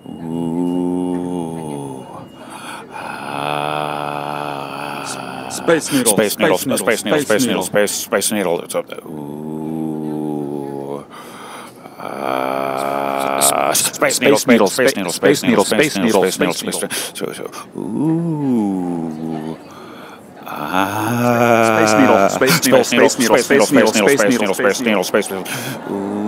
Ooh. Space needle. Space needle. Space needle. Space needle. Space Space needle. needle. Space needle. It's up there. Ooh. Space needle. Space needle. Space needle. Space needle. Space needle. Space needle. Space needle. Ooh. Space needle. Space needle. Space needle. Space needle. Space needle. Space needle. Space needle. Space needle. Ooh.